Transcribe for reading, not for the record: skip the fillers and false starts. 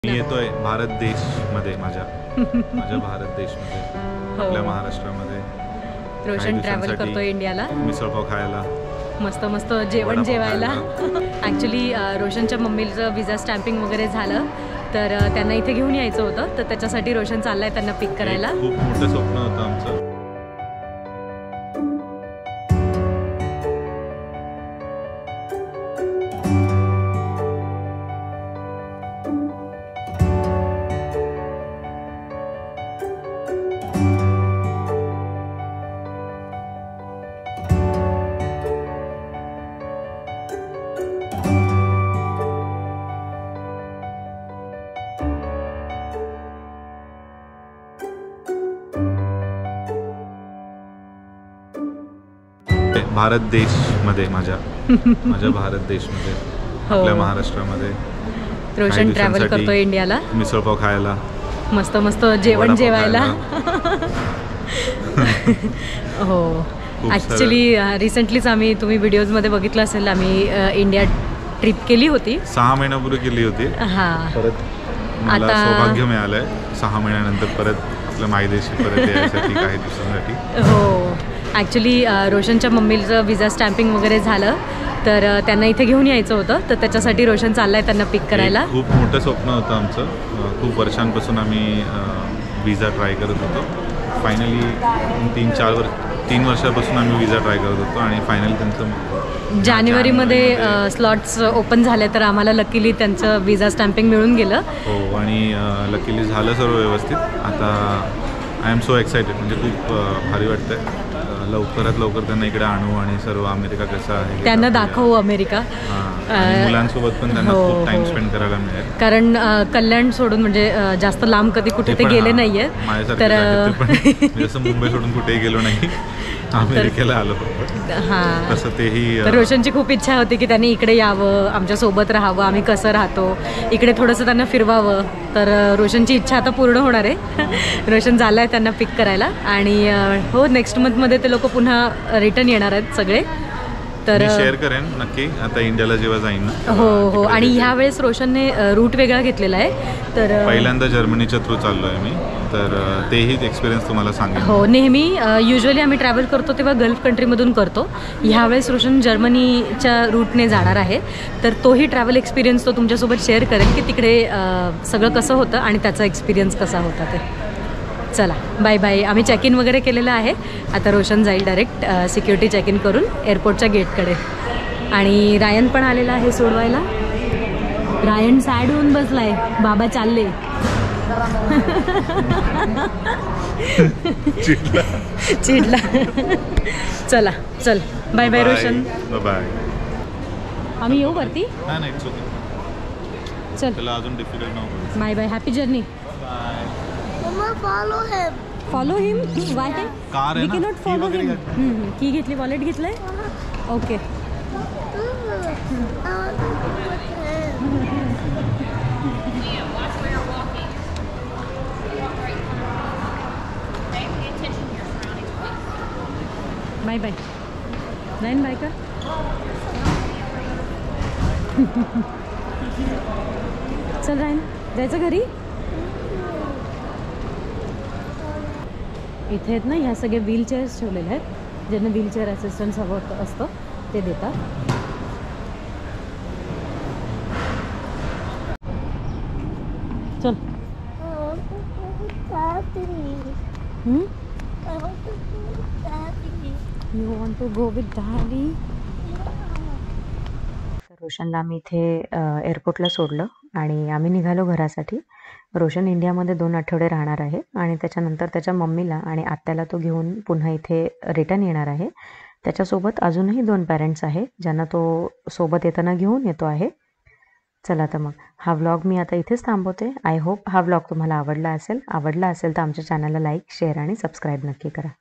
मी येतोय भारत देश मध्ये माझ्या भारत देश मध्ये आपल्या महाराष्ट्रामध्ये रोशन ट्रॅव्हल करतोय इंडियाला मिसळपाव खायला मस्त मस्त जेवण जेवायला ॲक्च्युली रोशनच्या मम्मीचं विजा स्टॅम्पिंग वगैरे झालं तर त्यांना इथे घेऊन यायचं होतं तर त्याच्यासाठी रोशन चाललाय त्यांना पिक करायला. खूप मोठं स्वप्न होतं आमचं. भारत देश मध्ये माझ्या भारत देश मध्ये आपल्या महाराष्ट्रामध्ये रोशन ट्रॅव्हल करतोय इंडियाला मिसळपाव खायला मस्त मस्त जेवण जेवायला. हो ॲक्च्युली रिसेंटलीच आम्ही तुम्ही व्हिडिओजमध्ये बघितलं असेल आम्ही इंडिया ट्रिप केली होती 6 महिन्यापूर्वी केली होती. हां परत मला सौभाग्य मिळालंय 6 महिन्यानंतर परत आपल्या मायदेशी परत यायसाठी काही दिवसांसाठी. हो ॲक्च्युली रोशनच्या मम्मीचं विजा स्टॅम्पिंग वगैरे झालं तर त्यांना इथे घेऊन यायचं होतं तर त्याच्यासाठी रोशन चाललाय त्यांना पिक करायला. खूप मोठं स्वप्न होतं आमचं. खूप वर्षांपासून आम्ही विजा ट्राय करत होतो. फायनली 3 वर्षापासून आम्ही विजा ट्राय करत होतो आणि फायनली त्यांचं जानेवारीमध्ये स्लॉट्स ओपन झाले तर आम्हाला लकीली त्यांचं विजा स्टॅम्पिंग मिळून गेलं. हो आणि लकीली झालं सर्व व्यवस्थित. आता आय एम सो एक्सायटेड म्हणजे खूप भारी वाटतंय. लवकरात लवकर त्यांना इकडे आणू आणि सर्व अमेरिका कसं आहे त्यांना दाखवू अमेरिका. मुलांसोबत पण त्यांना खूप टाइम स्पेंड करायला मिळेल कारण कल्याण सोडून म्हणजे जास्त लांब कधी कुठे ते गेले नाहीये तर जसं मुंबई सोडून कुठेही गेलो नाही अमेरिकेला आलो. हां तसं तेही रोशनची खूप इच्छा होती की त्यांनी इकडे यावं आमच्यासोबत राहावं आम्ही कसं राहतो इकडे थोडंसं त्यांना फिरवावं तर रोशनची इच्छा आता पूर्ण होणार आहे. रोशन झालं आहे त्यांना पिक करायला आणि हो नेक्स्ट मंथमध्ये ते लोक पुन्हा रिटर्न येणार आहेत सगळे. तर शेअर करेन नक्की आता इंडियाला जेव्हा जाईन ना. हो हो आणि ह्या वेळेस रोशनने रूट वेगळा घेतलेला आहे तर पहिल्यांदा जर्मनीच्या थ्रू चाललो आहे मी तर तेही एक्सपिरियन्स तुम्हाला सांगेन. हो नेहमी युजली आम्ही ट्रॅव्हल करतो तेव्हा गल्फ कंट्रीमधून करतो. ह्यावेळेस रोशन जर्मनीच्या रूटने जाणार आहे तर तोही ट्रॅव्हल एक्सपिरियन्स तो तुमच्यासोबत शेअर करेल की तिकडे सगळं कसं होतं आणि त्याचा एक्सपिरियन्स कसा होता ते. चला बाय बाय. आम्ही चेक इन वगैरे केलेलं आहे. आता रोशन जाईल डायरेक्ट सिक्युरिटी चेक इन करून एअरपोर्टच्या गेटकडे आणि रायन पण आलेला आहे सोडवायला. रायन सॅड होऊन बसलाय बाबा चालले. चिडला. चला चल बाय बाय रोशन. बाय. आम्ही येऊ वरती. चल अजून डिफिकल्ट नको. Bye bye happy journey. Follow him why we cannot follow him. Key घेतली वॉलेट घेतलंय okay. Bye bye Ryan bye का. चल रायन जायचं घरी. इथे आहेत ना ह्या सगळे व्हीलचेअर्स ठेवलेले आहेत ज्यांना व्हीलचेअर असिस्टन्स हवं असतं ते देतात. चल you want to go with daddy. रोशनला आम्ही इथे एअरपोर्टला सोडलं आणि आम्ही निघालो घरासाठी. रोशन इंडियामध्ये 2 आठवडे राहणार आहे आणि त्याच्यानंतर त्याच्या मम्मीला आणि आत्याला तो घेऊन पुन्हा इथे रिटर्न येणार आहे. त्याच्यासोबत अजूनही 2 पॅरेंट्स आहे ज्यांना तो सोबत येताना घेऊन येतो आहे. चला तर मग हा व्लॉग मी आता इथेच थांबवते. आय होप हा व्लॉग तुम्हाला आवडला असेल तर आमच्या चॅनलला लाईक शेअर आणि सबस्क्राईब नक्की करा.